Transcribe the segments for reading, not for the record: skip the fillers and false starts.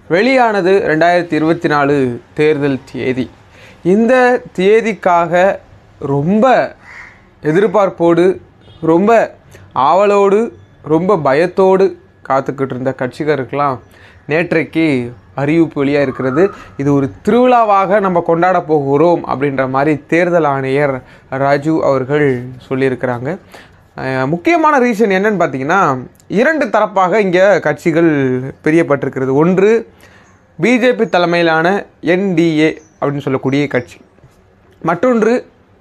வெளியானது 2024 தேர்தல் தேதி. இந்த தேதிக்காக ரொம்ப எதிர்பார்ப்போடு, ரொம்ப ஆவலோடு, ரொம்ப பயத்தோடு காத்துக்கிட்டு இருந்த கட்சிகருக்கெல்லாம் நேற்றைக்கு அறிவிப்பு வெளியாக இருக்கிறது. இது ஒரு திருவிழாவாக நம்ம கொண்டாட போகிறோம் அப்படின்ற மாதிரி தேர்தல் ஆணையர் ராஜு அவர்கள் சொல்லியிருக்கிறாங்க. முக்கியமான ரீசன் என்னன்னு பார்த்தீங்கன்னா, 2 தரப்பாக இங்கே கட்சிகள் பிரியப்பட்டிருக்கிறது. ஒன்று பிஜேபி தலைமையிலான என்டிஏ அப்படின்னு சொல்லக்கூடிய கட்சி, மற்றொன்று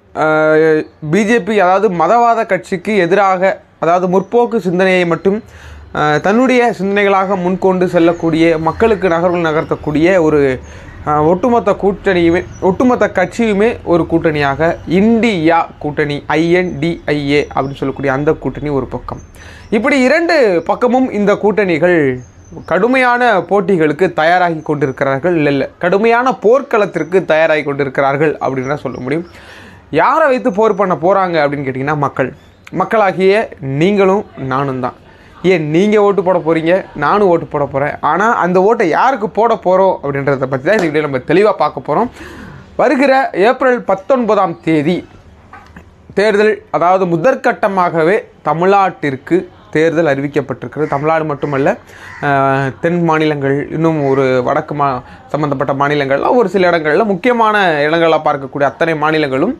பிஜேபி அதாவது மதவாத கட்சிக்கு எதிராக, அதாவது முற்போக்கு சிந்தனையை மட்டும் தன்னுடைய சிந்தனைகளாக முன்கொண்டு செல்லக்கூடிய, மக்களுக்கு நகர்வுகள் நகர்த்தக்கூடிய ஒரு ஒட்டுமொத்த கூட்டணியுமே, ஒட்டுமொத்த கட்சியுமே ஒரு கூட்டணியாக இந்தியா கூட்டணி, INDIA அப்படின்னு சொல்லக்கூடிய அந்த கூட்டணி ஒரு பக்கம். இப்படி 2 பக்கமும் இந்த கூட்டணிகள் கடுமையான போட்டிகளுக்கு தயாராகி கொண்டிருக்கிறார்கள். இல்லை கடுமையான போர்க்களத்திற்கு தயாராகி கொண்டிருக்கிறார்கள் அப்படின்னு தான் சொல்ல முடியும். யாரை வைத்து போர் பண்ண போகிறாங்க அப்படின்னு கேட்டிங்கன்னா, மக்களாகிய நீங்களும் நானும் தான். ஏன் நீங்கள் ஓட்டு போட போகிறீங்க, நானும் ஓட்டு போட போகிறேன். ஆனால் அந்த ஓட்டை யாருக்கு போட போகிறோம் அப்படின்றத பற்றி தான் இந்த வீடியோ நம்ம தெளிவாக பார்க்க போகிறோம். வருகிற ஏப்ரல் 19ஆம் தேதி தேர்தல், அதாவது முதற்கட்டமாகவே தமிழ்நாட்டிற்கு தேர்தல் அறிவிக்கப்பட்டிருக்கிறது. தமிழ்நாடு மட்டுமல்ல, தென் மாநிலங்கள், இன்னும் ஒரு வடக்கு சம்பந்தப்பட்ட மாநிலங்கள்லாம் ஒரு சில இடங்களில், முக்கியமான இடங்களாக பார்க்கக்கூடிய அத்தனை மாநிலங்களும்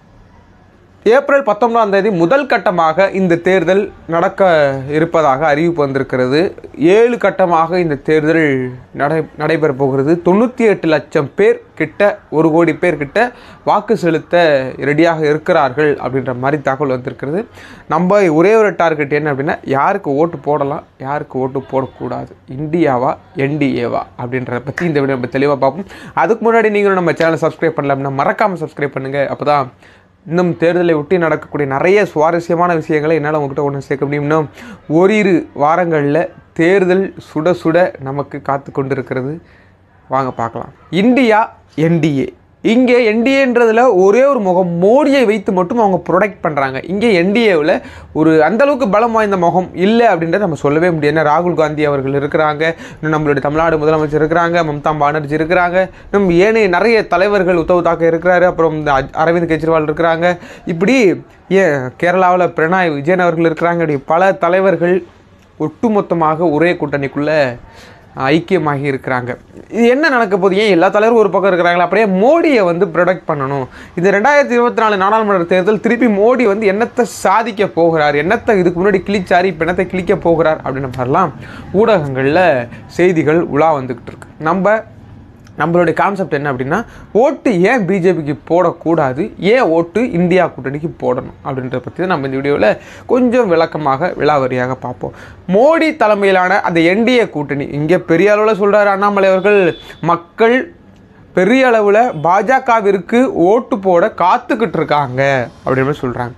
ஏப்ரல் 19ஆம் தேதி முதல் கட்டமாக இந்த தேர்தல் நடக்க இருப்பதாக அறிவிப்பு வந்திருக்கிறது. 7 கட்டமாக இந்த தேர்தல் நடைபெற போகிறது. 98 லட்சம் பேர் கிட்ட, 1 கோடி பேர் கிட்ட வாக்கு செலுத்த ரெடியாக இருக்கிறார்கள் அப்படின்ற மாதிரி தகவல் வந்திருக்கிறது. நம்ம ஒரே ஒரு டார்கெட் என்ன அப்படின்னா, யாருக்கு ஓட்டு போடலாம், யாருக்கு ஓட்டு போடக்கூடாது, இந்தியாவா என்டிஏவா அப்படின்றத பற்றி இந்த வீடியோ நம்ம தெளிவாக பார்ப்போம். அதுக்கு முன்னாடி நீங்களும் நம்ம சேனலை சப்ஸ்கிரைப் பண்ணல அப்படின்னா மறக்காமல் சப்ஸ்கிரைப் பண்ணுங்கள். அப்போ தான் இன்னும் தேர்தலை ஒட்டி நடக்கக்கூடிய நிறைய சுவாரஸ்யமான விஷயங்களை என்னால் உங்கள்கிட்ட ஒன்று சேர்க்க முடியும். இன்னும் ஓரிரு வாரங்களில் தேர்தல் சுட சுட நமக்கு காத்து கொண்டு இருக்கிறது. வாங்க பார்க்கலாம். India NDA. இங்கே என்டிஏன்றதில் ஒரே ஒரு முகம், மோடியை வைத்து மட்டும் அவங்க ப்ரொடெக்ட் பண்ணுறாங்க. இங்கே என்டிஏவில் ஒரு அந்தளவுக்கு பலம் வாய்ந்த முகம் இல்லை அப்படின்றத நம்ம சொல்லவே முடியாது. ஏன்னா ராகுல் காந்தி அவர்கள் இருக்கிறாங்க, இன்னும் நம்மளுடைய தமிழ்நாடு முதலமைச்சர் இருக்கிறாங்க, மம்தா பானர்ஜி இருக்கிறாங்க, நம்ம ஏனைய நிறைய தலைவர்கள், உத்தவ் தாக்கரே இருக்கிறாரு, அப்புறம் இந்த அரவிந்த் கெஜ்ரிவால் இருக்கிறாங்க, இப்படி கேரளாவில் பினராயி விஜயன் அவர்கள் இருக்கிறாங்க. இப்படி பல தலைவர்கள் ஒட்டுமொத்தமாக ஒரே கூட்டணிக்குள்ளே ஐக்கியமாகி இருக்கிறாங்க. இது என்ன நடக்க போது? ஏன் எல்லா தலைவரும் ஒரு பக்கம் இருக்கிறாங்களா? அப்படியே மோடியை ப்ரொடெக்ட் பண்ணணும். இந்த 2024 நாடாளுமன்ற தேர்தல் திருப்பி மோடி என்னத்தை சாதிக்க போகிறார், என்னத்தை இதுக்கு முன்னாடி கிழிச்சார், இப்போ என்னத்தை கிழிக்க போகிறார் அப்படின்ற மாதிரிலாம் ஊடகங்களில் செய்திகள் உலா வந்துக்கிட்டு இருக்கு. நம்மளுடைய கான்செப்ட் என்ன அப்படின்னா, ஓட்டு ஏன் பிஜேபிக்கு போடக்கூடாது, ஏன் ஓட்டு இந்தியா கூட்டணிக்கு போடணும் அப்படின்றத பற்றி தான் நம்ம இந்த வீடியோவில் கொஞ்சம் விளக்கமாக விலாவரியாக பார்ப்போம். மோடி தலைமையிலான அந்த என்டிஏ கூட்டணி, இங்கே பெரிய அளவில் சொல்கிறார் அண்ணாமலை அவர்கள், மக்கள் பெரிய அளவில் பாஜகவிற்கு ஓட்டு போட காத்துக்கிட்டு இருக்காங்க அப்படின்னு சொல்கிறாங்க.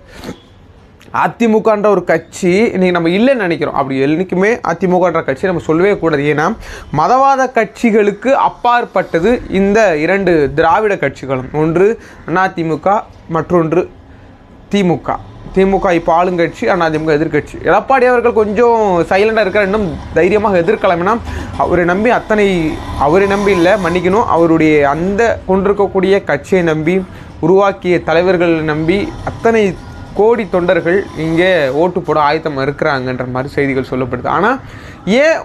அதிமுகன்ற ஒரு கட்சி இன்றைக்கி நம்ம இல்லைன்னு நினைக்கிறோம். அப்படி என்றைக்குமே அதிமுகன்ற கட்சி நம்ம சொல்லவே கூடாது. ஏன்னா மதவாத கட்சிகளுக்கு அப்பாற்பட்டது இந்த 2 திராவிட கட்சிகளும். ஒன்று அதிமுக, மற்றொன்று திமுக. திமுக இப்போ ஆளுங்கட்சி, அதிமுக எதிர்கட்சி. எடப்பாடி அவர்கள் கொஞ்சம் சைலண்டாக இருக்கிற, இன்னும் தைரியமாக எதிர்க்கலாம்னா அவரை நம்பி இல்லை, மன்னிக்கணும், அவருடைய அந்த கொண்டிருக்கக்கூடிய கட்சியை நம்பி, உருவாக்கிய தலைவர்களை நம்பி அத்தனை கோடி தொண்டர்கள் இங்கே ஓட்டு போட ஆயத்தமாக இருக்கிறாங்கன்ற மாதிரி செய்திகள் சொல்லப்படுது. ஆனால் ஏன்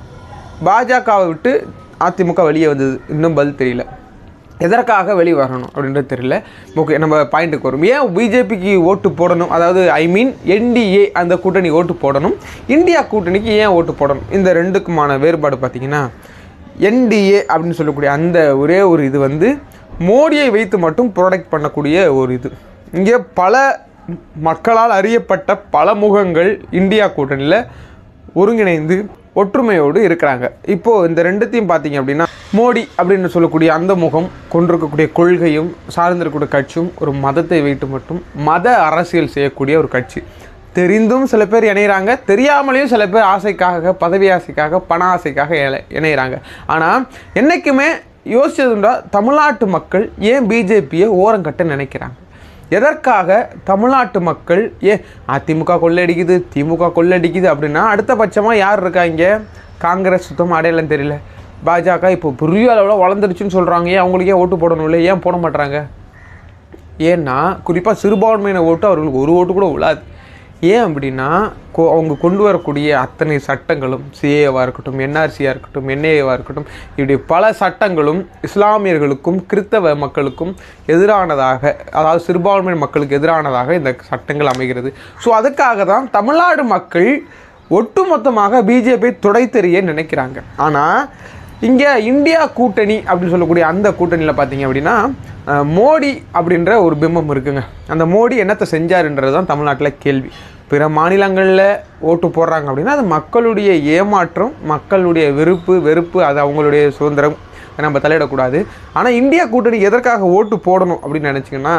பாஜகவை விட்டு அதிமுக வெளியே வந்தது இன்னும் பதில் தெரியல. எதற்காக வெளியே வரணும் அப்படின்றது தெரியல. ஓகே, நம்ம பாயிண்ட்டுக்கு வரும். ஏன் பிஜேபிக்கு ஓட்டு போடணும், அதாவது என்டிஏ அந்த கூட்டணி ஓட்டு போடணும், இந்தியா கூட்டணிக்கு ஏன் ஓட்டு போடணும்? இந்த 2க்குமான வேறுபாடு பார்த்திங்கன்னா, என்டிஏ அப்படின்னு சொல்லக்கூடிய அந்த ஒரே ஒரு இது மோடியை வைத்து மட்டும் ப்ரொடெக்ட் பண்ணக்கூடிய ஒரு இது. இங்கே பல மக்களால் அறியப்பட்ட பல முகங்கள் இந்தியா கூட்டணியில் ஒருங்கிணைந்து ஒற்றுமையோடு இருக்கிறாங்க. இப்போது இந்த 2த்தையும் பார்த்தீங்க அப்படின்னா, மோடி அப்படின்னு சொல்லக்கூடிய அந்த முகம் கொண்டிருக்கக்கூடிய கொள்கையும் சார்ந்திருக்கக்கூடிய கட்சியும் ஒரு மதத்தை வைத்து மட்டும் மத அரசியல் செய்யக்கூடிய ஒரு கட்சி. தெரிந்தும் சில பேர் இணைகிறாங்க, தெரியாமலேயும் சில பேர் ஆசைக்காக, பதவி ஆசைக்காக, பண ஆசைக்காக இணைகிறாங்க. ஆனால் என்றைக்குமே யோசிச்சதுண்டா, தமிழ்நாட்டு மக்கள் ஏன் பிஜேபியை ஓரங்கட்ட நினைக்கிறாங்க? எதற்காக தமிழ்நாட்டு மக்கள் அதிமுக கொள்ளடிக்குது, திமுக கொள்ளடிக்குது அப்படின்னா அடுத்த பட்சமாக யார் இருக்காங்க? காங்கிரஸ் சுத்தமாக அடையாளம் தெரியல, பாஜக இப்போ பெரிய அளவில் வளர்ந்துருச்சுன்னு சொல்கிறாங்க. ஏன் அவங்களுக்கே ஓட்டு போடணும் இல்லை, ஏன் போட மாட்டாங்க? ஏன்னா குறிப்பாக சிறுபான்மையின ஓட்டு அவர்களுக்கு ஒரு ஓட்டு கூட விழாது. ஏன் அப்படின்னா அவங்க கொண்டு வரக்கூடிய அத்தனை சட்டங்களும் சிஏவாக இருக்கட்டும், என்ஆர்சியாக இருக்கட்டும், என்ஏஏவாக இருக்கட்டும், இப்படி பல சட்டங்களும் இஸ்லாமியர்களுக்கும் கிறிஸ்தவ மக்களுக்கும் எதிரானதாக, அதாவது சிறுபான்மையின மக்களுக்கு எதிரானதாக இந்த சட்டங்கள் அமைகிறது. ஸோ அதுக்காக தான் தமிழ்நாடு மக்கள் ஒட்டுமொத்தமாக பிஜேபி துடைத்தெறிய நினைக்கிறாங்க. ஆனால் இங்கே இந்தியா கூட்டணி அப்படின்னு சொல்லக்கூடிய அந்த கூட்டணியில் பார்த்தீங்க அப்படின்னா மோடி அப்படின்ற ஒரு பிம்பம் இருக்குங்க. அந்த மோடி என்னத்தை செஞ்சாருன்றது தான் தமிழ்நாட்டில் கேள்வி. பிற மாநிலங்களில் ஓட்டு போடுறாங்க அப்படின்னா அது மக்களுடைய ஏமாற்றம், மக்களுடைய வெறுப்பு, அது அவங்களுடைய சுதந்திரம், நம்ம தலையிடக்கூடாது. ஆனால் இந்தியா கூட்டணி எதற்காக ஓட்டு போடணும் அப்படின்னு நினச்சிங்கன்னா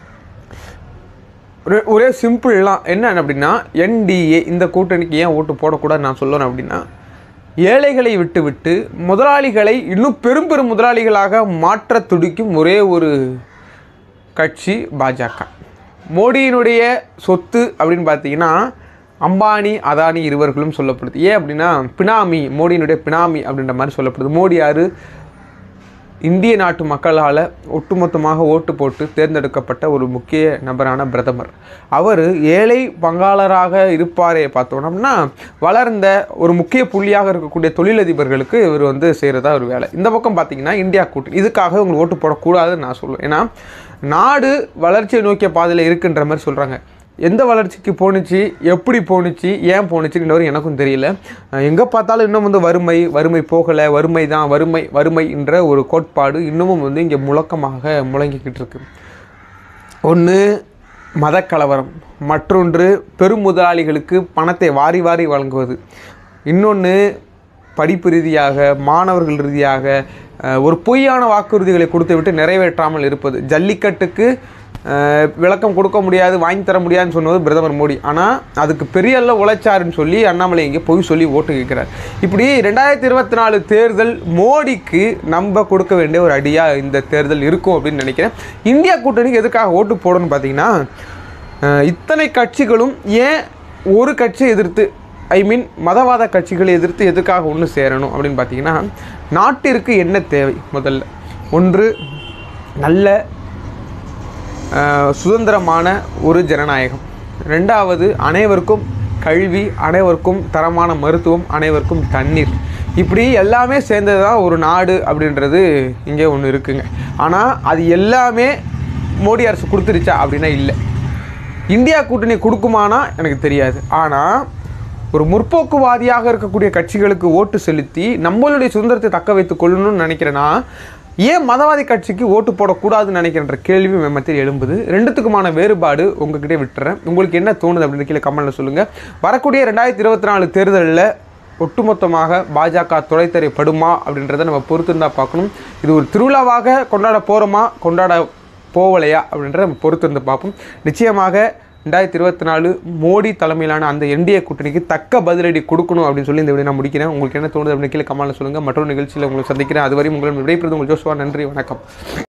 ஒரே சிம்பிள்லாம் என்ன அப்படின்னா என்டிஏ இந்த கூட்டணிக்கு ஏன் ஓட்டு போடக்கூடாதுன்னு நான் சொல்லணும் அப்படின்னா ஏழைகளை விட்டு முதலாளிகளை இன்னும் பெரும் முதலாளிகளாக மாற்ற துடிக்கும் ஒரே ஒரு கட்சி பாஜக. மோடியினுடைய சொத்து அப்படின்னு பார்த்தீங்கன்னா அம்பானி அதானி இருவர்களும் சொல்லப்படுது. ஏன் அப்படின்னா பினாமி, மோடியினுடைய பினாமி அப்படின்ற மாதிரி சொல்லப்படுது. மோடி யார்? இந்திய நாட்டு மக்களால் ஒட்டுமொத்தமாக ஓட்டு போட்டு தேர்ந்தெடுக்கப்பட்ட ஒரு முக்கிய நபரான பிரதமர். அவர் ஏழை பங்காளராக இருப்பாரே பார்த்தோம்னா வளர்ந்த ஒரு முக்கிய புள்ளியாக இருக்கக்கூடிய தொழிலதிபர்களுக்கு இவர் செய்கிறதா ஒரு வேலை. இந்த பக்கம் பார்த்தீங்கன்னா இந்தியா கூட்டணி, இதுக்காக உங்களுக்கு ஓட்டு போடக்கூடாதுன்னு நான் சொல்லுவேன். ஏன்னா நாடு வளர்ச்சியை நோக்கிய பாதையில் இருக்குன்ற மாதிரி சொல்கிறாங்க. எந்த வளர்ச்சிக்கு போணுச்சு, எப்படி போணுச்சு, ஏன் போணுச்சுன்னு எனக்கும் தெரியல. எங்கே பார்த்தாலும் இன்னும் வறுமை போகலை, வறுமை என்ற ஒரு கோட்பாடு இன்னமும் இங்கே முழக்கமாக முழங்கிக்கிட்டு இருக்கு. ஒன்று மதக்கலவரம், மற்றொன்று பெரும் முதலாளிகளுக்கு பணத்தை வாரி வழங்குவது, இன்னொன்று படிப்பு ரீதியாக மாணவர்கள் ரீதியாக ஒரு பொய்யான வாக்குறுதிகளை கொடுத்து விட்டு நிறைவேற்றாமல் இருப்பது. ஜல்லிக்கட்டுக்கு விளக்கம் கொடுக்க முடியாது, வாங்கி தர முடியாதுன்னு சொன்னது பிரதமர் மோடி. ஆனால் அதுக்கு பெரிய அளவு உழைச்சாருன்னு சொல்லி அண்ணாமலை இங்கே பொய் சொல்லி ஓட்டு கேட்குறார். இப்படி 2024 தேர்தல் மோடிக்கு நம்ம கொடுக்க வேண்டிய ஒரு அடியாக இந்த தேர்தல் இருக்கும் அப்படின்னு நினைக்கிறேன். இந்தியா கூட்டணிக்கு எதுக்காக ஓட்டு போடணும்னு பார்த்தீங்கன்னா இத்தனை கட்சிகளும் ஏன் ஒரு கட்சியை எதிர்த்து, மதவாத கட்சிகளை எதிர்த்து எதுக்காக ஒன்று சேரணும் அப்படின்னு பார்த்தீங்கன்னா நாட்டிற்கு என்ன தேவை? முதல்ல ஒன்று நல்ல சுதந்திரமான ஒரு ஜனநாயகம், ரெண்டாவது அனைவருக்கும் கல்வி, அனைவருக்கும் தரமான மருத்துவம், அனைவருக்கும் தண்ணீர். இப்படி எல்லாமே சேர்ந்தது தான் ஒரு நாடு அப்படின்றது இங்கே ஒன்று இருக்குங்க. ஆனால் அது எல்லாமே மோடி அரசு கொடுத்துருச்சா அப்படின்னா இல்லை. இந்தியா கூட்டணி கொடுக்குமானா எனக்கு தெரியாது. ஆனால் ஒரு முற்போக்குவாதியாக இருக்கக்கூடிய கட்சிகளுக்கு ஓட்டு செலுத்தி நம்மளுடைய சுதந்திரத்தை தக்க வைத்துக் கொள்ளணும்னு நினைக்கிறேன்னா ஏன் மதவாதி கட்சிக்கு ஓட்டு போடக்கூடாதுன்னு நினைக்கிற கேள்வி மத்தியில் எழும்புது. ரெண்டுத்துக்குமான வேறுபாடு உங்ககிட்டே விட்டுறேன். உங்களுக்கு என்ன தோணுது அப்படின்னு கீழே கமெண்ட்டில் சொல்லுங்கள். வரக்கூடிய 2024 தேர்தலில் ஒட்டுமொத்தமாக பாஜக துடைத்தறியப்படுமா அப்படின்றத நம்ம பொறுத்திருந்தால் பார்க்கணும். இது ஒரு திருவிழாவாக கொண்டாட போகிறோமா, கொண்டாட போகலையா அப்படின்றத நம்ம பொறுத்திருந்து பார்ப்போம். நிச்சயமாக 2024 மோடி தலைமையிலான அந்த என்டிஏ கூட்டணிக்கு தக்க பதிலடி கொடுக்கணும் அப்படின்னு சொல்லி இந்த வீடியோ நான் முடிக்கிறேன். உங்களுக்கு என்ன தோணுது அப்படின்னு கீழே கமெண்ட்டில் சொல்லுங்கள். மற்றொரு நிகழ்ச்சியில் உங்களுக்கு சந்திக்கிறேன். அதுவரை உங்களிடம் விடைபெறுவது உங்கள் ஜோஷுவா. நன்றி, வணக்கம்.